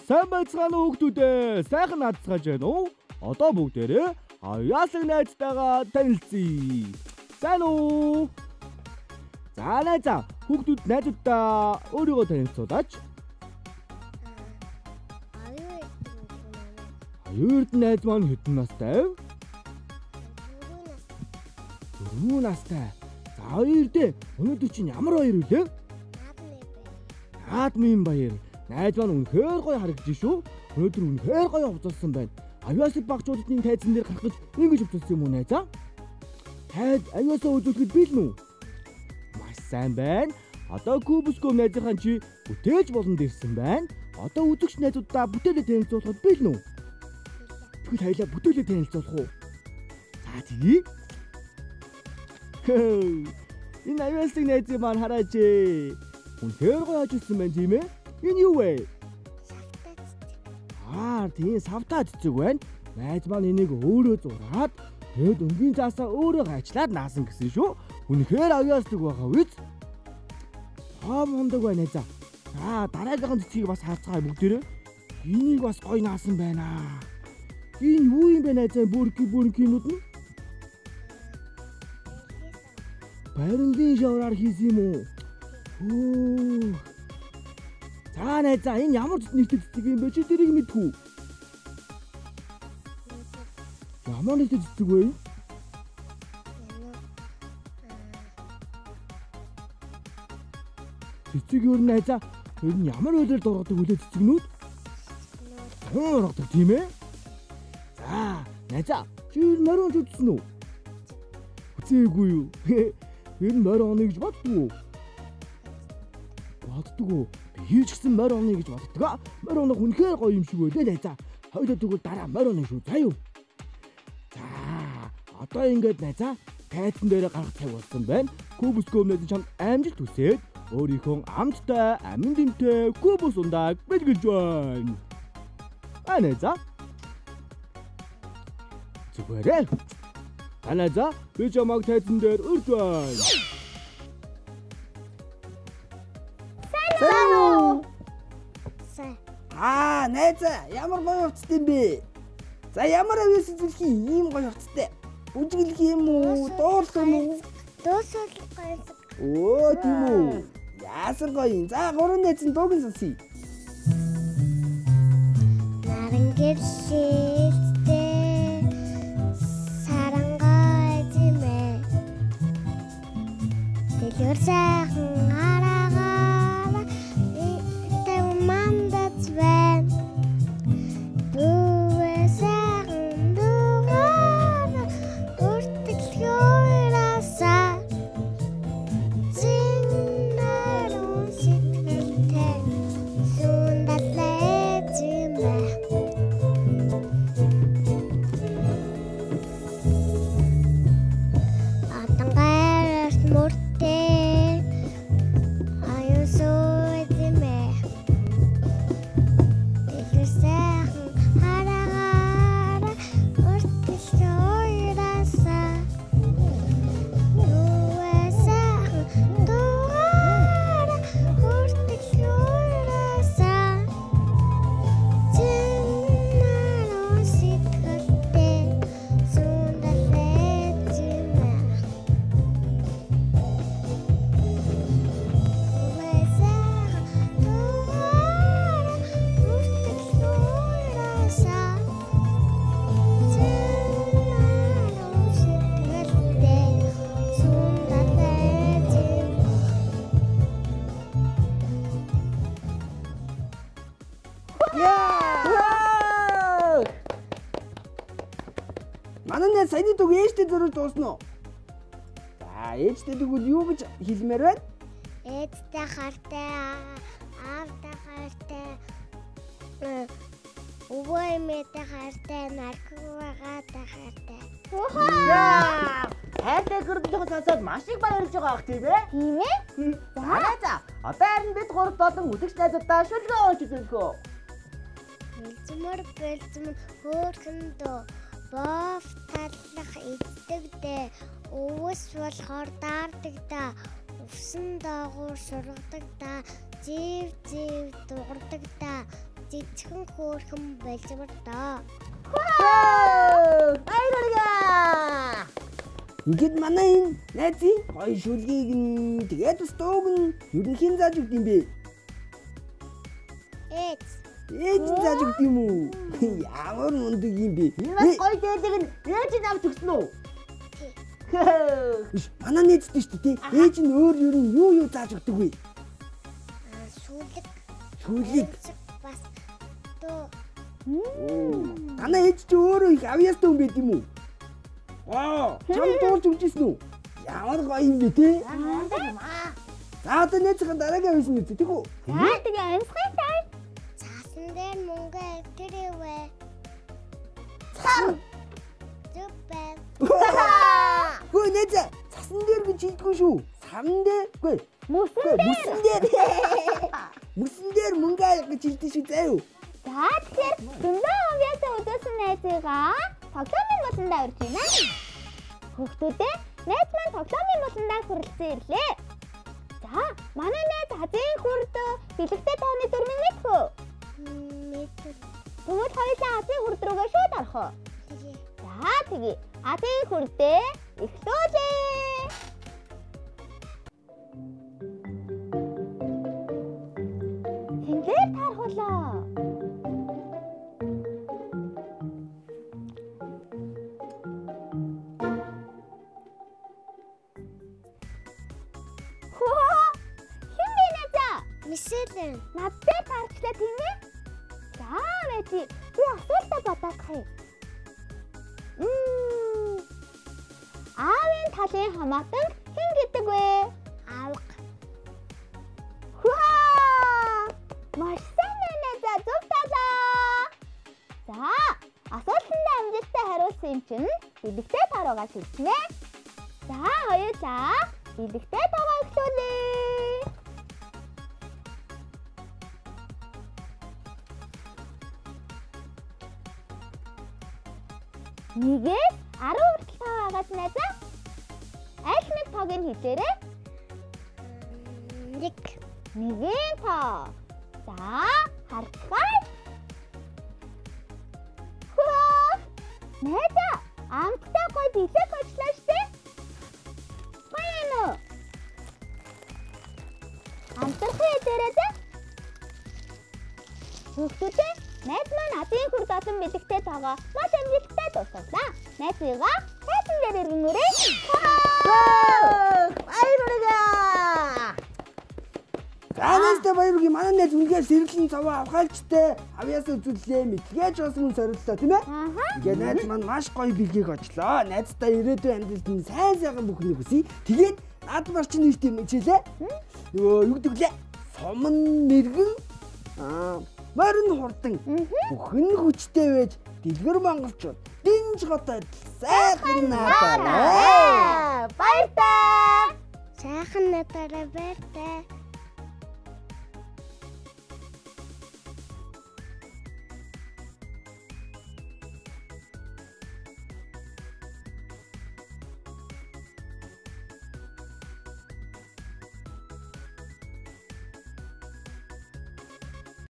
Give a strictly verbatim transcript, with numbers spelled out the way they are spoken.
Сайн байцгаана уу хүүхдүүдээ? Сайхан наацгааж байна уу? Одоо бүгдээрээ аяасан найзтайгаа танилцъя. Сайн уу? За найзаа, хүүхдүүд найзуудаа өөрийгөө танилцуулаач. Аюурд найз маань хэдэн настай вэ? Дөрвөн настай. За хоёр дээ. Өнөөдөр чинь ямар баяр вэ? Наадмын баяр. Найз маань үнэхээр гоё харагдаж шүү. Өнөөдөр үнэхээр гоё хувцалсан байна. Аюуасыг багчуудын тайзан дээр гаргаж ингэж хувцалсан юм уу найзаа? Тайз аюусаа үзүүлэхэд бил нү? Маш сайн байна. Одоо Кубуско найзынхаа чи бүтээж болон дэрсэн байна. Одоо үзэгч найзуудаа бүтээлээ танилцуулахад бил нү? Тэгвэл хоёлаа бүтээлээ танилцуулах уу? За тэгье. Энэ аюусыг найзыг маань хараач. Үнэхээр гоё ажилласан байна тийм ээ? Энэ юу вэ? Аа, тийм савтаа цэцэг байна. Найз маань энийг өөрөө зураад тэгэд өнгийн заасаа өөрөө гайчлаад наасан гэсэн шүү. Үнэхээр аюултай байгаа биз? Аа, мундаг байна за. Аа, дараагийнхын цэцгийг бас хаацгаая бүгдээрээ. Энийг бас гоё наасан байна. Энэ юу юм бэ найзаа бүрки бүркинүүд нь? Барилгын шавраар хийсэн юм уу? Оо. За найзаа энэ ямар нэгтэй цэцэг юм бэ чи тэрийг мэдхүү? Ямар нэгтэй цэцэг вэ? Цэцэг юу найзаа? Тэр нь ямар үйлээр дургадаг үлээ цэцэгнүүд? Дургадаг тийм ээ? За найзаа чи морин үзсэн үү? Үзээгүй юу? Энэ морин оны гэж боддгоо. Боддгоо. Хийж гисэн морь оны гэж боддог. Морь оног үнэхээр гоё юм шиг байлээ найзаа. Хоёулаа тэгвэл дараа морь оны шүү. За юу? За, одоо ингээд найзаа тайзан дээр гарах цаг болсон байна. Кубуско найз чамд амжилт хүсээд өөрийнхөө амттай, амин дэмтэй кубус ундааг бэлгэлж байна. А найзаа. Зүгээрээ. А найзаа, би чамайг тайзан дээр урьж байна. Аа, найзаа, ямар гоё хувцас юм бэ? За ямар авьяас үзүүлэх ийм гоё хувцастай. Бүжиглэх юм уу? Дуурлах юм уу? Дуусах гоё. Оо, тийм үү. Яасан гоё юм. За, гурван найзын дууг нь сонсъё. Нарангэр шилтэй сарангай зимээ дэлгэр сайхан хараагаа тэ мандат вэн бүвэ сайхан дугаар үртгэлгөөөрөөсаа зиннэрүүн сэтгэлтэй сундалээ зимээ атангаарт мөртэй аюусоо зимээ дэлгэр сайхан хараагаа үртгэлгөөөрөөсаа бүвэ сайхан дугаар үртгэлгөөөрөөсаа зиннэрүүн сэтгэлтэй сундалээ зимээ бүвэ сайхан дугаар үртгэлгөөөрөөсаа зиннэрүүн сэтгэлтэй сундалээ зимээ. Яа! Манай найз саяны дуу ээжтэй зөрөж дуусна уу? За, ээжтэй тэгвэл юу гэж хэлмээр байна? Ээдтэй хартай, аавтай хартай, өвөө эмээтэй хартай, наркуугаатай хартай. Яа! Хайртай гэрдэлийг сонсоод маш их баярлж байгаа ах тийм ээ? Тийм ээ? За найзаа, одоо харин бид гурав болон үзэгч найзуудаа шүлгээ ууж үзүүлэхөө. Бэлзмөр бэлзмөр хөөрхөндөө бов таллах иддэг дээ. Өвөс болохоор даардаг да. Өвсөн даагуур шургадаг да. Зэв зэв дуурдаг да. жижигхэн хөөрхөн боловор доо. Баярлалаа. Ингээд манай энэ найзын гоё шүлгийг нь тэгээд бас дууг нь ерөнхийн зааж өгд юм бэ? Ээж. Ээж зааж өгд юм уу? Ямар мундаг юм бэ? Бас гоё дээлэг нь ээж нь авч өгсөн үү? Биш, манай найзтай шүү дээ. Ээж нь өөр ер нь юу юу зааж өгдөг вэ? Аа шүлэг. Шүлгийг. Бас доо. Манай ээж чи өөрөө их авьяастай хүн байд юм уу? Аа, чам дуулж өгчээсэн үү? Ямар гоё юм бэ те? За одоо найзхан дараагийн авьяас нь үү тэгүү? За тэгээ амьсгалтай. Цаасан дээр мөнгө өгтөрөө. Цаа. Зүбэ. Хөө найзаа, цасан дээр гэж хэлдэггүй шүү. Сан дээр. Үгүй. Мөсөн дээр. Мөсөн дээр. Мөсөн дээр мөнгө авах гэж хэлдэг шүү заа юу? За тэгэхээр зөндөө авьяасаа өдөөсөн найзыгаа тоглоомын болондоо урьж байна. Хүүхдүүдээ найз маань тоглоомын болондоо хүрэлцэн ирлээ. За манай найз Азийн хүрдөө бэлэгтэй тооны дөрмийг мэдхүү. Мэдээ. Тэгвэл хоёулаа Азийн хүрд рүүгээ шууд орох уу? Тэгээ. За тэгье. Азийн хүрдээ эхлүүлээ. Хингээр таархуулаа. Мишелэн. Надтай таарчлаа тийм ээ? За мэти би асуултаа бодох юм. Мм. Аавын талын хамаатан хэн гэдэг вэ? Аавга. Хаа! Маш сайн байна за зөв талаа. За асуултанд амжилттай хариулсан юм чинь бэлэгтэй таруугаа шилжнэ. За хоёулаа бэлэгтэй таруу эхлүүлээ. Нэгээс арав хүртэл тоо байгаад найзаа. Аль нэг тоог нь хэлээрэй. Нэг. Нэгэн тоо. За, харцгаая. Хөө! Найзаа, амттай гой бэлэг очлоо штэ. Баян уу? Амттай дээрээ дэ. Хүүхдүүдээ найз маань Азийн хүрд олон бэлэгтэй тоогоо маш амжилттай дуусгалаа. Найзыгаа тайзан дээр иргэнээрэй. Баярлалаа. Заанастай баяргүй манай найз үнээр сэргэлэн цаваа авхайлчтай авьяасаа үзүүллээ. Мэдлэгэж бас мөн сориллоо тийм ээ? Ааха. Ингээ найз маань маш гоё бэлгийг очлоо. Найзтай ирээдүйн амьдралд нь сайн сайхан бүхнийг хүсье. Тэгээд над марч нь ийш тийм хичээлээ. Нөгөө юу гэдэг лээ? Сомон мэргэн аа морин хурдан бүхэн хүчтэй байж дэлгэр монголчууд динж готод сайхан надаарай. Баяртай. Сайхан надаарай баяртай.